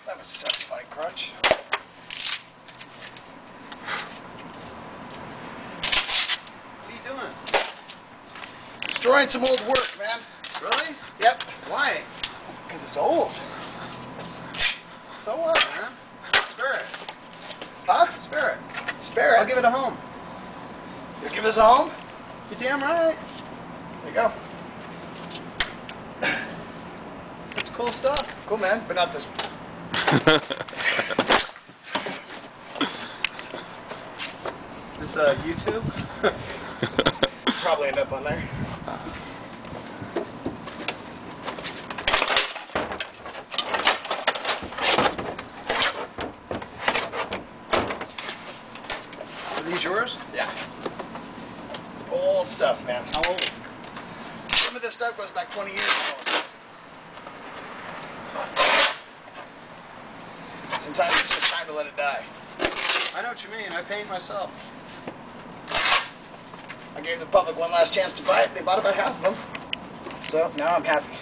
That was a satisfying crunch. What are you doing? Destroying some old work, man. Really? Yep. Why? Because it's old. So what, man? Spare it. Huh? Spare it. Spare it. I'll give it a home. You'll give us a home? You're damn right. There you go. It's cool stuff. Cool, man, but not this one. This YouTube? Probably end up on there. Are these yours? Yeah. It's old stuff, man. How old? Some of this stuff goes back 20 years almost. Sometimes it's just time to let it die. I know what you mean. I paint myself. I gave the public one last chance to buy it. They bought about half of them. So now I'm happy.